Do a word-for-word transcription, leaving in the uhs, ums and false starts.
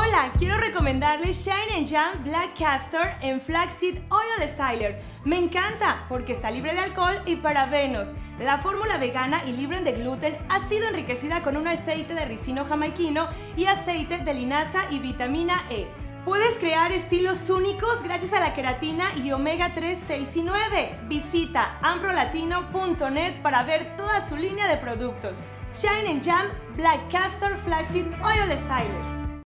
Hola, quiero recomendarles Shine and Jam Black Castor en Flaxseed Oil Styler. Me encanta porque está libre de alcohol y parabenos. La fórmula vegana y libre de gluten ha sido enriquecida con un aceite de ricino jamaiquino y aceite de linaza y vitamina E. Puedes crear estilos únicos gracias a la queratina y omega tres, seis y nueve. Visita ambrolatino punto net para ver toda su línea de productos. Shine and Jam Black Castor Flaxseed Oil Styler.